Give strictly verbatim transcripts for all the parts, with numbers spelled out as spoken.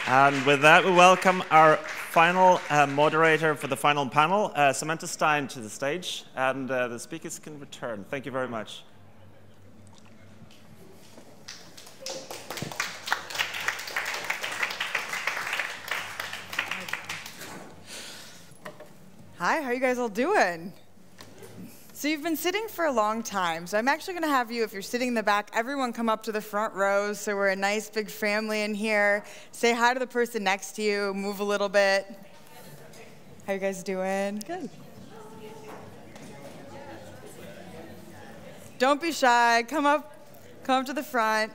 And with that, we welcome our final uh, moderator for the final panel, uh, Samantha Stein, to the stage. And uh, the speakers can return. Thank you very much. Hi, how are you guys all doing? So you've been sitting for a long time, so I'm actually going to have you, if you're sitting in the back, everyone come up to the front rows, so we're a nice big family in here. Say hi to the person next to you, move a little bit. How you guys doing? Good. Don't be shy, come up, come up to the front.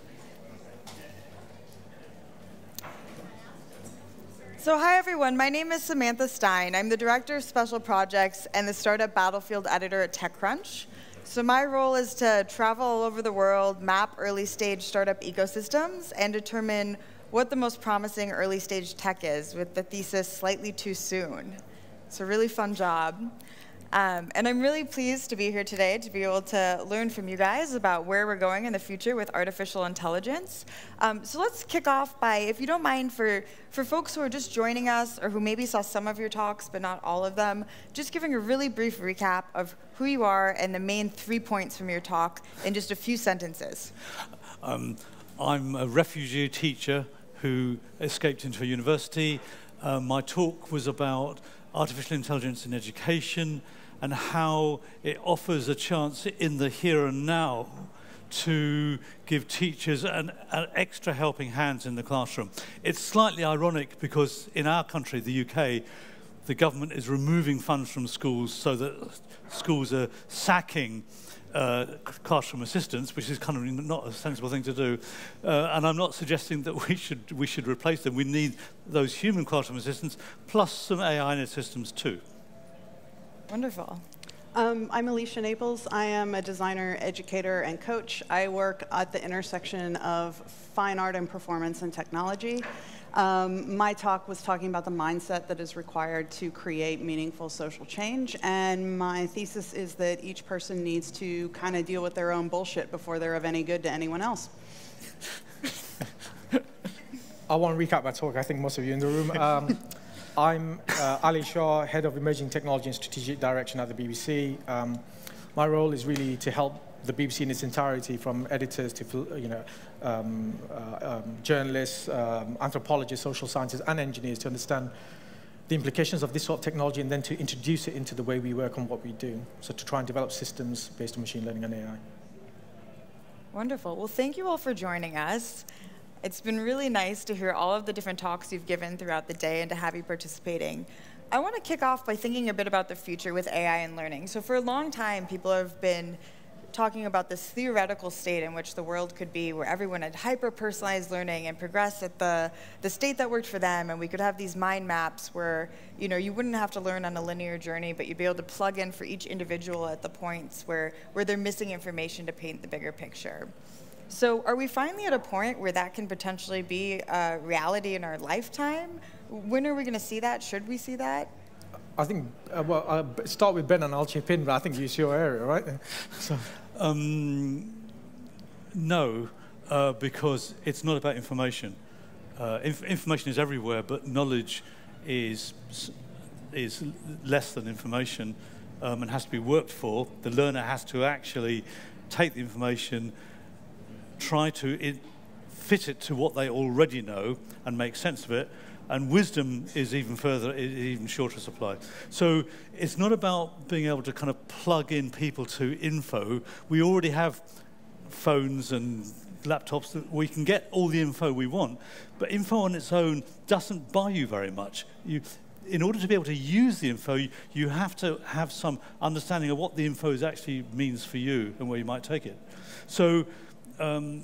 So hi everyone, my name is Samantha Stein. I'm the Director of Special Projects and the Startup Battlefield Editor at TechCrunch. So my role is to travel all over the world, map early stage startup ecosystems, and determine what the most promising early stage tech is, with the thesis slightly too soon. It's a really fun job. Um, and I'm really pleased to be here today to be able to learn from you guys about where we're going in the future with artificial intelligence. Um, so let's kick off by, if you don't mind, for, for folks who are just joining us or who maybe saw some of your talks but not all of them, just giving a really brief recap of who you are and the main three points from your talk in just a few sentences. Um, I'm a refugee teacher who escaped into a university. Uh, my talk was about artificial intelligence in education and how it offers a chance in the here and now to give teachers an, an extra helping hand in the classroom. It's slightly ironic because in our country, the U K, the government is removing funds from schools so that schools are sacking uh, classroom assistants, which is kind of not a sensible thing to do. Uh, and I'm not suggesting that we should, we should replace them. We need those human classroom assistants plus some A I in the systems too. Wonderful. Um, I'm Alicia Naples. I am a designer, educator, and coach. I work at the intersection of fine art and performance and technology. Um, my talk was talking about the mindset that is required to create meaningful social change, and my thesis is that each person needs to kind of deal with their own bullshit before they're of any good to anyone else. I want to recap my talk. I think most of you in the room. Um, I'm uh, Ali Shah, Head of Emerging Technology and Strategic Direction at the B B C. Um, my role is really to help the B B C in its entirety, from editors to you know, um, uh, um, journalists, um, anthropologists, social scientists, and engineers, to understand the implications of this sort of technology and then to introduce it into the way we work and what we do. So to try and develop systems based on machine learning and A I. Wonderful. Well, thank you all for joining us. It's been really nice to hear all of the different talks you've given throughout the day and to have you participating. I want to kick off by thinking a bit about the future with A I and learning. So for a long time, people have been talking about this theoretical state in which the world could be, where everyone had hyper-personalized learning and progress at the, the state that worked for them, and we could have these mind maps where you know, you wouldn't have to learn on a linear journey, but you'd be able to plug in for each individual at the points where, where they're missing information to paint the bigger picture. So are we finally at a point where that can potentially be a reality in our lifetime? When are we going to see that? Should we see that? I think, uh, well, I'll start with Ben and I'll chip in, but I think it's your area, right? So. Um, no, uh, because it's not about information. Uh, inf information is everywhere, but knowledge is, is less than information um, and has to be worked for. The learner has to actually take the information, try to it, fit it to what they already know and make sense of it, and wisdom is even further, is even shorter supply. So it's not about being able to kind of plug in people to info. We already have phones and laptops that we can get all the info we want, but info on its own doesn't buy you very much. You, in order to be able to use the info, you, you have to have some understanding of what the info is actually means for you and where you might take it. So um,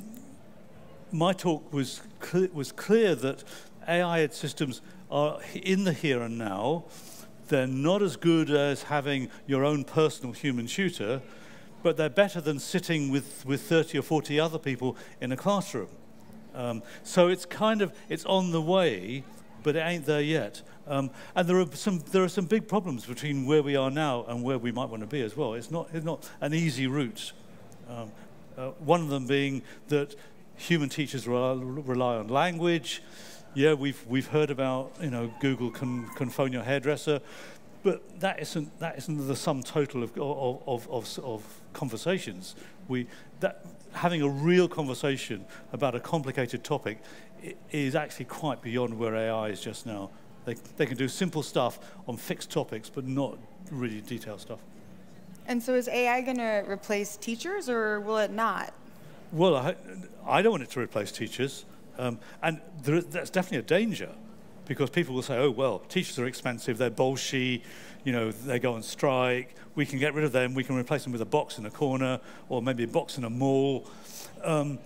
my talk was, cl was clear that A I systems are in the here and now. They're not as good as having your own personal human tutor, but they're better than sitting with, with thirty or forty other people in a classroom. Um, so it's kind of, it's on the way, but it ain't there yet. Um, and there are some there are some big problems between where we are now and where we might want to be as well. It's not, it's not an easy route. Um, uh, one of them being that human teachers rely, rely on language. Yeah, we've we've heard about, you know, Google can can phone your hairdresser, but that isn't that isn't the sum total of of of, of, of conversations. We that having a real conversation about a complicated topic is actually quite beyond where A I is just now. They they can do simple stuff on fixed topics, but not really detailed stuff. And so is A I going to replace teachers, or will it not? Well, I, I don't want it to replace teachers. Um, and there, that's definitely a danger, because people will say, oh, well, teachers are expensive, they're bolshy, you know, they go on strike, we can get rid of them, we can replace them with a box in a corner, or maybe a box in a mall. Um,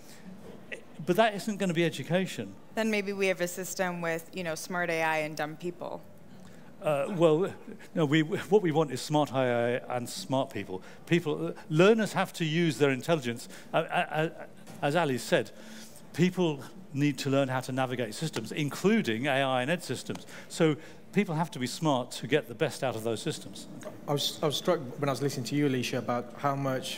but that isn't going to be education. Then maybe we have a system with, you know, smart A I and dumb people. Uh, well, no, we, what we want is smart A I and smart people. People, learners have to use their intelligence. Uh, as Ali said, people need to learn how to navigate systems, including A I and ed systems. So people have to be smart to get the best out of those systems. I was, I was struck when I was listening to you, Alicia, about how much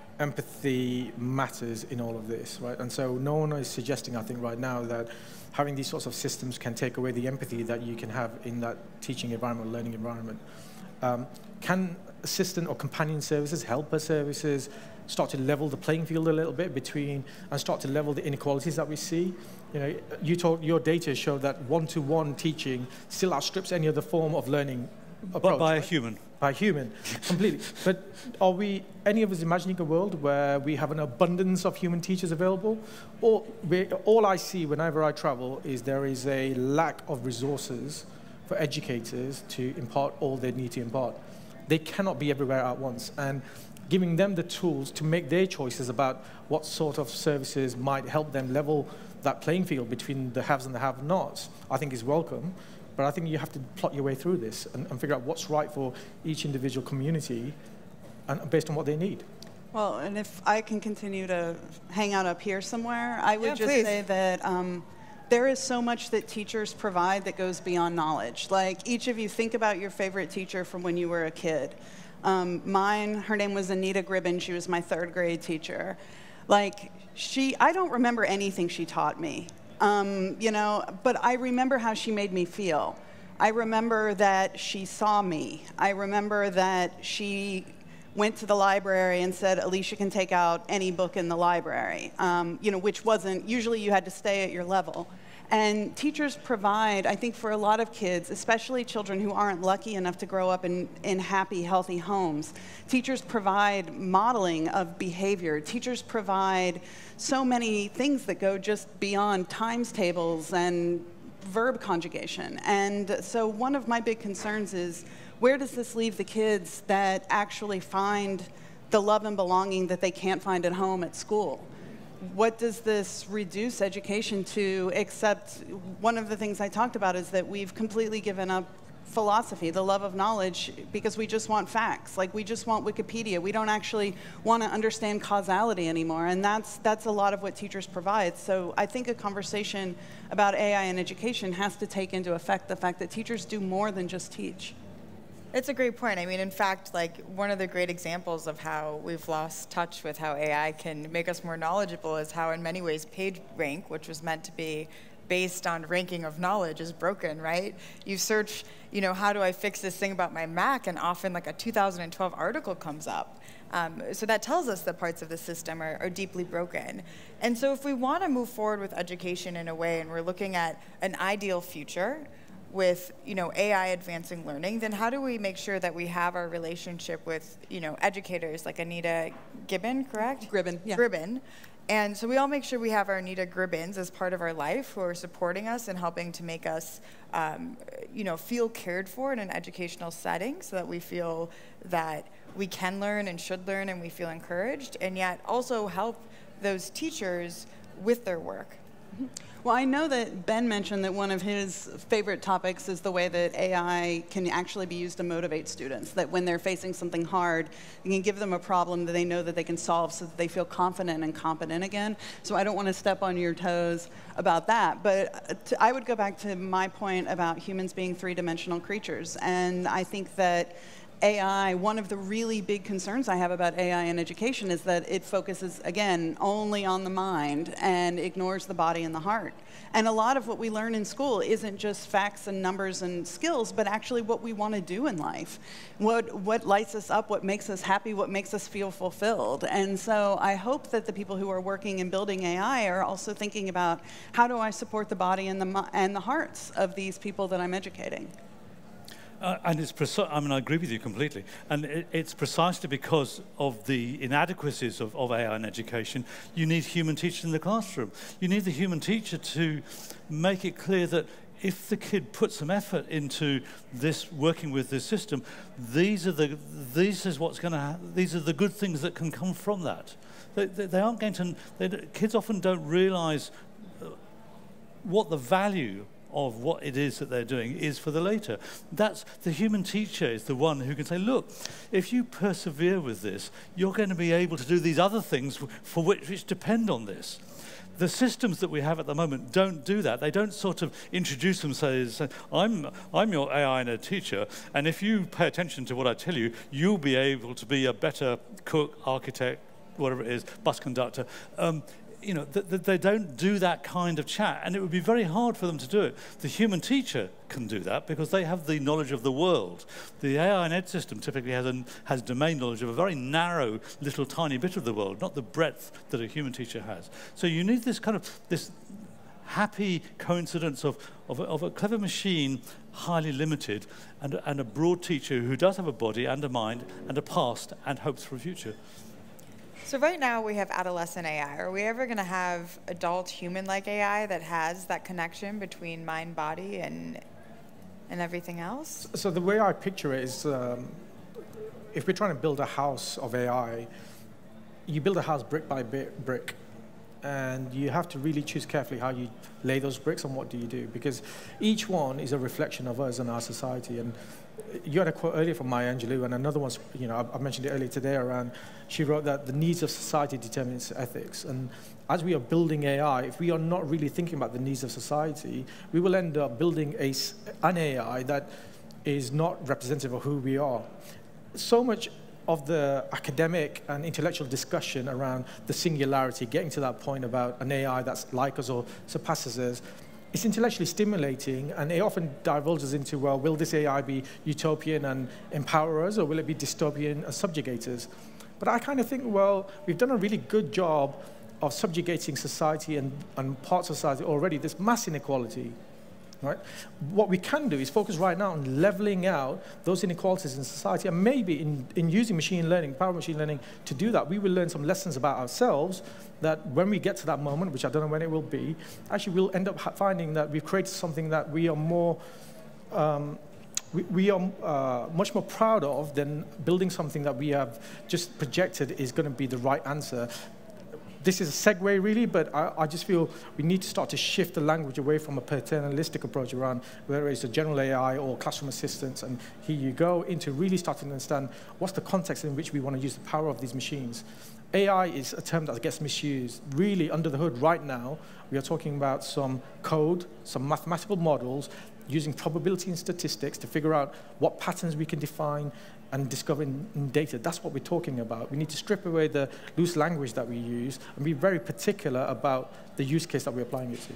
empathy matters in all of this, right? And so no one is suggesting, I think, right now that having these sorts of systems can take away the empathy that you can have in that teaching environment, learning environment. Um, can assistant or companion services, helper services, start to level the playing field a little bit between, and start to level the inequalities that we see? You know, you told, your data show that one-to-one teaching still outstrips any other form of learning approach. But by right? a human. By a human, completely. But are we, any of us imagining a world where we have an abundance of human teachers available? Or we, all I see whenever I travel is there is a lack of resources for educators to impart all they need to impart. They cannot be everywhere at once. And giving them the tools to make their choices about what sort of services might help them level that playing field between the haves and the have-nots, I think is welcome. But I think you have to plot your way through this and, and figure out what's right for each individual community and based on what they need. Well, and if I can continue to hang out up here somewhere, I would Yeah, just please. say that um, there is so much that teachers provide that goes beyond knowledge. Like, each of you, think about your favorite teacher from when you were a kid. Um, mine, her name was Anita Gribben. She was my third grade teacher. Like, she, I don't remember anything she taught me, um, you know, but I remember how she made me feel. I remember that she saw me. I remember that she went to the library and said, Alicia can take out any book in the library, um, you know, which wasn't, usually you had to stay at your level. And teachers provide, I think for a lot of kids, especially children who aren't lucky enough to grow up in, in happy, healthy homes, teachers provide modeling of behavior. Teachers provide so many things that go just beyond times tables and verb conjugation. And so one of my big concerns is, where does this leave the kids that actually find the love and belonging that they can't find at home, at school? What does this reduce education to, except one of the things I talked about is that we've completely given up philosophy, the love of knowledge, because we just want facts. Like, we just want Wikipedia. We don't actually want to understand causality anymore, and that's, that's a lot of what teachers provide. So I think a conversation about A I in education has to take into effect the fact that teachers do more than just teach. It's a great point. I mean, in fact, like, one of the great examples of how we've lost touch with how A I can make us more knowledgeable is how, in many ways, PageRank, which was meant to be based on ranking of knowledge, is broken, right? You search, you know, how do I fix this thing about my Mac, and often like a two thousand twelve article comes up. Um, so that tells us that parts of the system are, are deeply broken. And so if we want to move forward with education in a way, and we're looking at an ideal future with, you know, A I advancing learning, then how do we make sure that we have our relationship with, you know, educators like Anita Gibbon, correct? Gribben, yeah. Gribben. And so we all make sure we have our Anita Gribbens as part of our life, who are supporting us and helping to make us, um, you know, feel cared for in an educational setting, so that we feel that we can learn and should learn, and we feel encouraged, and yet also help those teachers with their work. Mm-hmm. Well, I know that Ben mentioned that one of his favorite topics is the way that A I can actually be used to motivate students, that when they're facing something hard, you can give them a problem that they know that they can solve so that they feel confident and competent again. So I don't want to step on your toes about that, but to, I would go back to my point about humans being three-dimensional creatures, and I think that A I, one of the really big concerns I have about A I in education is that it focuses, again, only on the mind and ignores the body and the heart. And a lot of what we learn in school isn't just facts and numbers and skills, but actually what we want to do in life. What, what lights us up, what makes us happy, what makes us feel fulfilled. And so I hope that the people who are working and building A I are also thinking about how do I support the body and the, and the hearts of these people that I'm educating. Uh, and it's preci- I mean, I agree with you completely. And it, it's precisely because of the inadequacies of, of A I in education, you need human teachers in the classroom. You need the human teacher to make it clear that if the kid puts some effort into this, working with this system, these are the, these is what's going to, these are the good things that can come from that. They, they, they aren't going to, they, kids often don't realize what the value of what it is that they're doing is for the later. That's the human teacher is the one who can say, look, if you persevere with this, you're going to be able to do these other things for which, which depend on this. The systems that we have at the moment don't do that. They don't sort of introduce themselves and say, I'm, I'm your A I and a teacher, and if you pay attention to what I tell you, you'll be able to be a better cook, architect, whatever it is, bus conductor. Um, You know, th th they don't do that kind of chat, and it would be very hard for them to do it. The human teacher can do that because they have the knowledge of the world. The A I and Ed system typically has, an, has domain knowledge of a very narrow, little tiny bit of the world, not the breadth that a human teacher has. So you need this kind of, this happy coincidence of, of, of a clever machine, highly limited, and, and a broad teacher who does have a body and a mind and a past and hopes for a future. So right now we have adolescent A I. Are we ever going to have adult human-like A I that has that connection between mind, body, and and everything else? So the way I picture it is, um, if we're trying to build a house of A I, you build a house brick by brick, and you have to really choose carefully how you lay those bricks and what do you do, because each one is a reflection of us and our society. And you had a quote earlier from Maya Angelou, and another one's, you know, I, I mentioned it earlier today around, she wrote that the needs of society determine its ethics. And as we are building A I, if we are not really thinking about the needs of society, we will end up building a, an A I that is not representative of who we are. So much of the academic and intellectual discussion around the singularity, getting to that point about an A I that's like us or surpasses us, it's intellectually stimulating, and it often divulges into, well, will this A I be utopian and empower us, or will it be dystopian and subjugate us? But I kind of think, well, we've done a really good job of subjugating society and, and parts of society already. There's mass inequality, right? What we can do is focus right now on leveling out those inequalities in society, and maybe in, in using machine learning, power machine learning, to do that, we will learn some lessons about ourselves that when we get to that moment, which I don't know when it will be, actually we'll end up finding that we've created something that we are more, um, we, we are uh, much more proud of than building something that we have just projected is going to be the right answer. This is a segue, really, but I, I just feel we need to start to shift the language away from a paternalistic approach around whether it's a general A I or classroom assistants, and here you go, into really starting to understand what's the context in which we want to use the power of these machines. A I is a term that gets misused. Really, under the hood right now, we are talking about some code, some mathematical models, using probability and statistics to figure out what patterns we can define and discover in, in data. That's what we're talking about. We need to strip away the loose language that we use and be very particular about the use case that we're applying it to.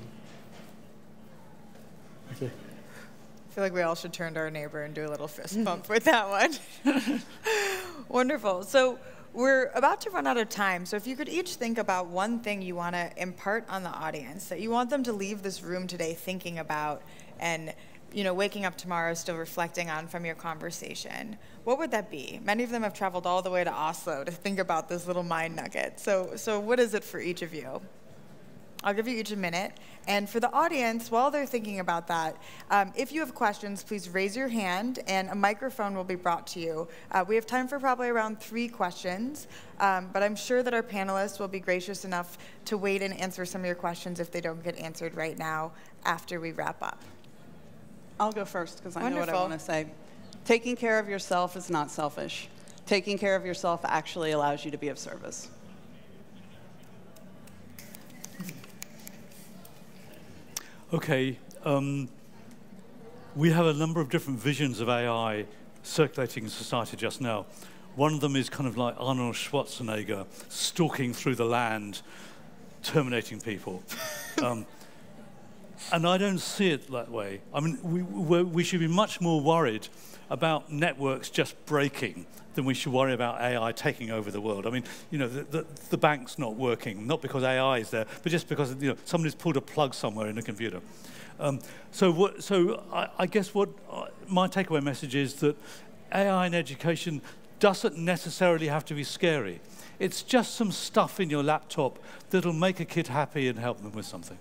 Okay. I feel like we all should turn to our neighbor and do a little fist bump with that one. Wonderful. So we're about to run out of time, so if you could each think about one thing you want to impart on the audience, that you want them to leave this room today thinking about and, you know, waking up tomorrow still reflecting on from your conversation, what would that be? Many of them have traveled all the way to Oslo to think about this little mind nugget. So, so what is it for each of you? I'll give you each a minute. And for the audience, while they're thinking about that, um, if you have questions, please raise your hand, and a microphone will be brought to you. Uh, we have time for probably around three questions, um, but I'm sure that our panelists will be gracious enough to wait and answer some of your questions if they don't get answered right now after we wrap up. I'll go first, because I Wonderful. know what I want to say. Taking care of yourself is not selfish. Taking care of yourself actually allows you to be of service. Okay, um, we have a number of different visions of A I circulating in society just now. One of them is kind of like Arnold Schwarzenegger stalking through the land, terminating people. um, and I don't see it that way. I mean, we, we're, we should be much more worried about networks just breaking than we should worry about A I taking over the world. I mean, you know, the, the, the bank's not working, not because A I is there, but just because, you know, somebody's pulled a plug somewhere in a computer. Um, so what, so I, I guess what uh, my takeaway message is that A I in education doesn't necessarily have to be scary. It's just some stuff in your laptop that'll make a kid happy and help them with something.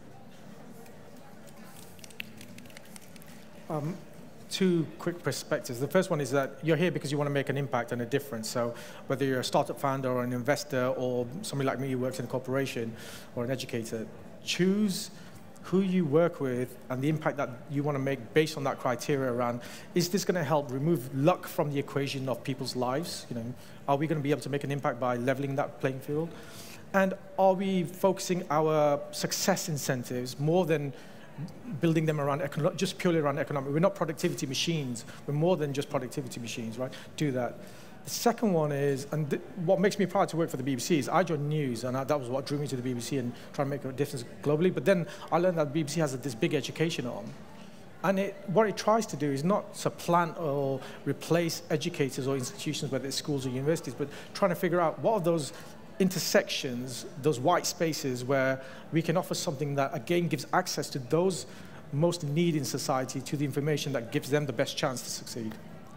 Um, two quick perspectives. The first one is that you're here because you want to make an impact and a difference. So whether you're a startup founder or an investor or somebody like me who works in a corporation or an educator, choose who you work with and the impact that you want to make based on that criteria around, is this going to help remove luck from the equation of people's lives? You know, are we going to be able to make an impact by leveling that playing field? And are we focusing our success incentives more than building them around, just purely around economic? We're not productivity machines. We're more than just productivity machines, right? Do that. The second one is, and th what makes me proud to work for the B B C is I joined News, and I, that was what drew me to the B B C and trying to make a difference globally. But then I learned that the B B C has a, this big education arm. And it, what it tries to do is not supplant or replace educators or institutions, whether it's schools or universities, but trying to figure out what are those intersections, those white spaces where we can offer something that, again, gives access to those most in need in society to the information that gives them the best chance to succeed.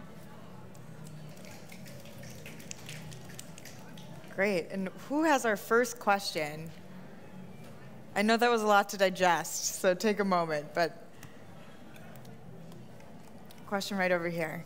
Great. And who has our first question? I know that was a lot to digest, so take a moment, but question right over here.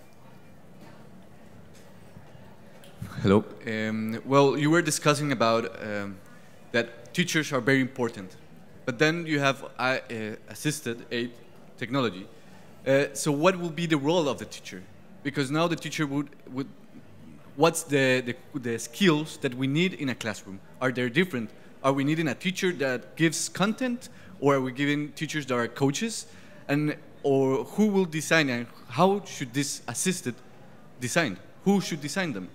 Hello. Um, well, you were discussing about um, that teachers are very important, but then you have uh, uh, assisted aid technology. Uh, so what will be the role of the teacher? Because now the teacher would, would what's the, the, the skills that we need in a classroom? Are they different? Are we needing a teacher that gives content, or are we giving teachers that are coaches? And, or who will design, and how should this assisted design? Who should design them?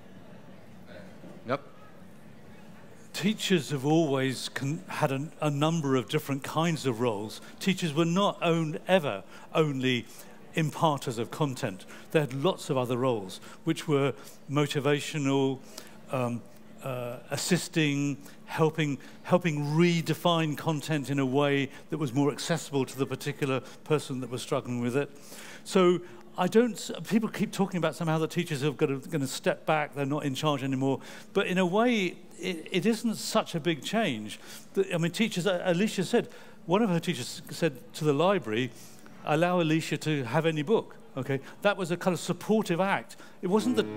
Yep. Teachers have always con had a, a number of different kinds of roles. Teachers were not own, ever only imparters of content. They had lots of other roles, which were motivational, um, uh, assisting, helping, helping redefine content in a way that was more accessible to the particular person that was struggling with it. So I don't, people keep talking about somehow that teachers are going to, going to step back, they're not in charge anymore. But in a way, it, it isn't such a big change. The, I mean, teachers, Alicia said, one of her teachers said to the library, allow Alicia to have any book, okay? That was a kind of supportive act. It wasn't the...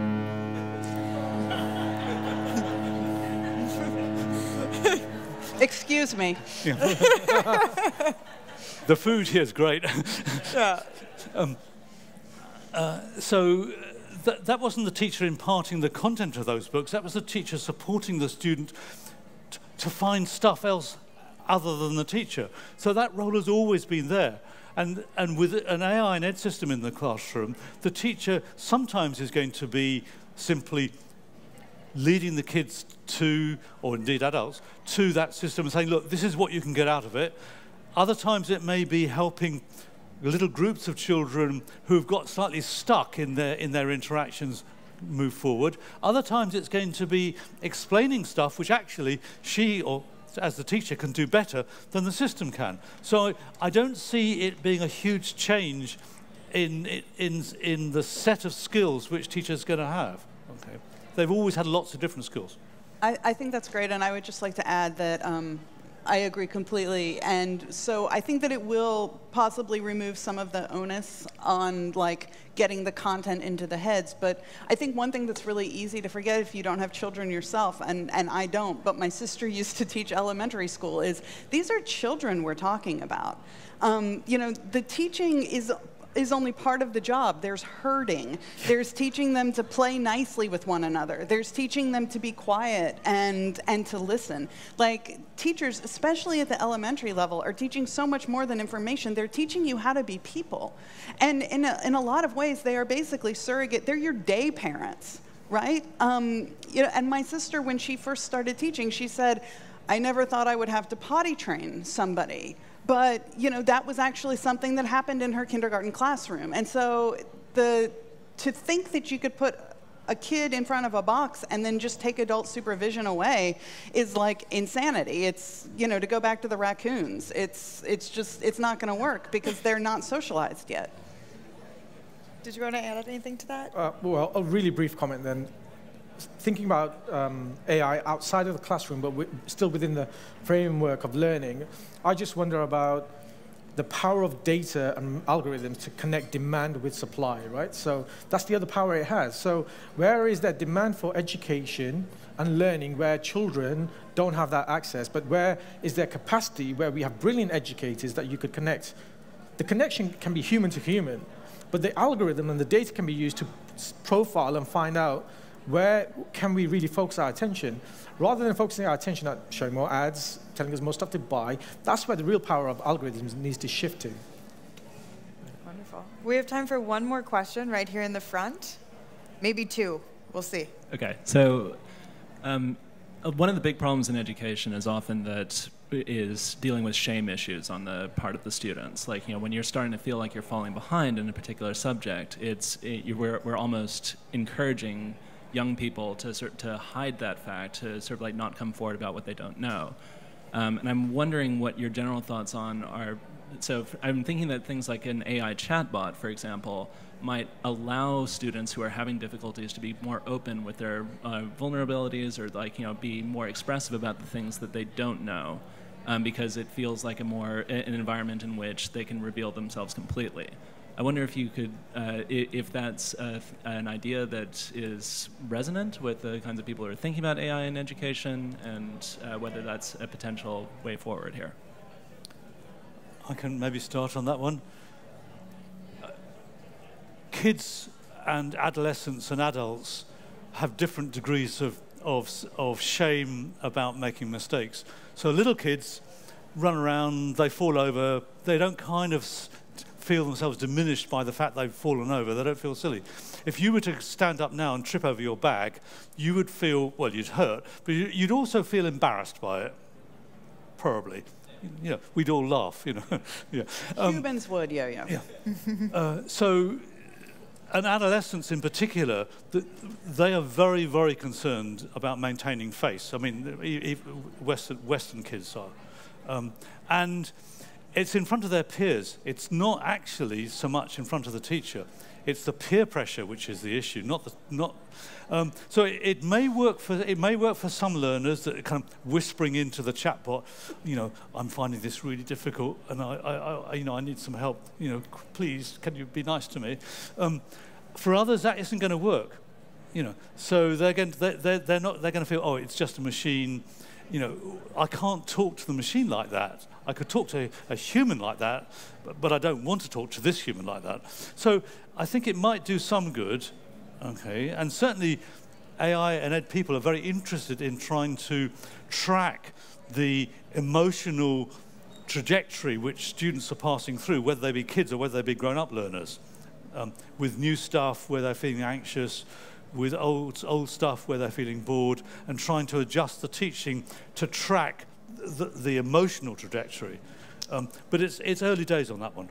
Excuse me. Yeah. The food here is great. Yeah. um, uh, so th that wasn't the teacher imparting the content of those books. That was the teacher supporting the student t to find stuff else other than the teacher. So that role has always been there. And, and with an A I and Ed system in the classroom, the teacher sometimes is going to be simply leading the kids to, or indeed adults, to that system and saying, look, this is what you can get out of it. Other times it may be helping little groups of children who've got slightly stuck in their, in their interactions move forward. Other times it's going to be explaining stuff which actually she or as the teacher can do better than the system can. So I don't see it being a huge change in, in, in the set of skills which teachers are going to have. Okay. They've always had lots of different skills. I, I think that's great, and I would just like to add that um, I agree completely. And so I think that it will possibly remove some of the onus on like getting the content into the heads. But I think one thing that's really easy to forget if you don't have children yourself, and, and I don't, but my sister used to teach elementary school, is these are children we're talking about. Um, you know, the teaching is is only part of the job. There's herding. There's teaching them to play nicely with one another. There's teaching them to be quiet and, and to listen. Like, teachers, especially at the elementary level, are teaching so much more than information. They're teaching you how to be people. And in a, in a lot of ways, they are basically surrogate. They're your day parents, right? Um, you know, and my sister, when she first started teaching, she said, I never thought I would have to potty train somebody. But, you know, that was actually something that happened in her kindergarten classroom. And so the, to think that you could put a kid in front of a box and then just take adult supervision away is like insanity. It's, you know, to go back to the raccoons. It's, it's just, it's not going to work because they're not socialized yet. Did you want to add anything to that? Uh, well, a really brief comment then. Thinking about um, A I outside of the classroom, but wi still within the framework of learning, I just wonder about the power of data and algorithms to connect demand with supply, right? So that's the other power it has. So where is that demand for education and learning where children don't have that access, but where is there capacity where we have brilliant educators that you could connect? The connection can be human to human, but the algorithm and the data can be used to profile and find out where can we really focus our attention? Rather than focusing our attention at showing more ads, telling us more stuff to buy, that's where the real power of algorithms needs to shift to. Wonderful. We have time for one more question right here in the front. Maybe two. We'll see. Okay. So um, one of the big problems in education is often that is dealing with shame issues on the part of the students. Like, you know, when you're starting to feel like you're falling behind in a particular subject, it's it, you, we're, we're almost encouraging young people to sort to hide that fact, to sort of like not come forward about what they don't know. Um, and I'm wondering what your general thoughts on are. So I'm thinking that things like an A I chatbot, for example, might allow students who are having difficulties to be more open with their uh, vulnerabilities, or like, you know, be more expressive about the things that they don't know, um, because it feels like a more an environment in which they can reveal themselves completely. I wonder if you could, uh, if that's uh, an idea that is resonant with the kinds of people who are thinking about A I in education, and uh, whether that's a potential way forward here. I can maybe start on that one. Uh, kids and adolescents and adults have different degrees of, of, of shame about making mistakes. So little kids run around, they fall over, they don't kind of feel themselves diminished by the fact they've fallen over. They don't feel silly. If you were to stand up now and trip over your bag, you would feel, well, you'd hurt, but you'd also feel embarrassed by it, probably. You know, we'd all laugh, you know. yeah. um, Cubans would, yeah, yeah. yeah. uh, so, and adolescents in particular, th they are very, very concerned about maintaining face. I mean, e Western, Western kids are. Um, and it's in front of their peers. It's not actually so much in front of the teacher. It's the peer pressure which is the issue, not the not. Um, so it, it may work for it may work for some learners that are kind of whispering into the chatbot, you know, I'm finding this really difficult, and I, I, I you know, I need some help. You know, please, can you be nice to me? Um, for others, that isn't going to work. You know, so they're going to, they're, they're, they're not they're going to feel, oh, it's just a machine. You know, I can't talk to the machine like that. I could talk to a human like that, but, but I don't want to talk to this human like that. So I think it might do some good, okay? And certainly A I and ed people are very interested in trying to track the emotional trajectory which students are passing through, whether they be kids or whether they be grown-up learners, um, with new stuff where they're feeling anxious, with old, old stuff where they're feeling bored, and trying to adjust the teaching to track the, the emotional trajectory. Um, but it's, it's early days on that one.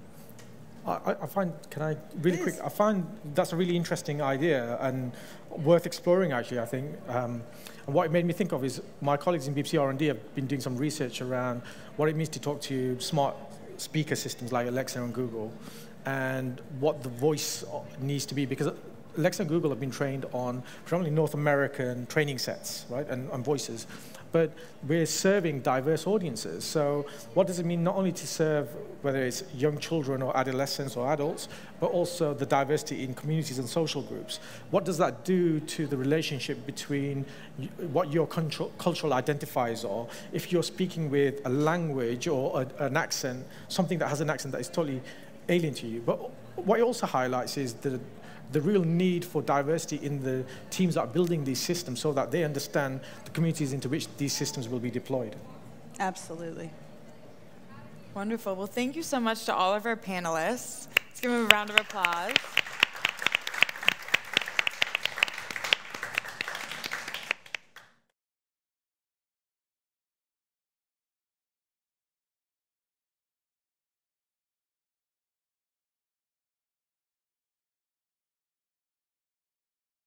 I, I find, can I, really Please. quick, I find that's a really interesting idea and worth exploring, actually, I think. Um, and what it made me think of is my colleagues in B B C R and D have been doing some research around what it means to talk to smart speaker systems like Alexa and Google, and what the voice needs to be, because Alexa and Google have been trained on predominantly North American training sets, right, and, and voices. But we're serving diverse audiences. So what does it mean not only to serve, whether it's young children or adolescents or adults, but also the diversity in communities and social groups? What does that do to the relationship between what your cultural identifiers are? If you're speaking with a language or a, an accent, something that has an accent that is totally alien to you. But what it also highlights is the, the real need for diversity in the teams that are building these systems so that they understand the communities into which these systems will be deployed. Absolutely. Wonderful. Well, thank you so much to all of our panelists. Let's give them a round of applause.